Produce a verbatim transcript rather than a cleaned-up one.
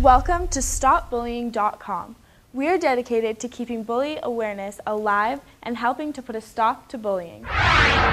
Welcome to Stop Bullying dot com. We are dedicated to keeping bully awareness alive and helping to put a stop to bullying.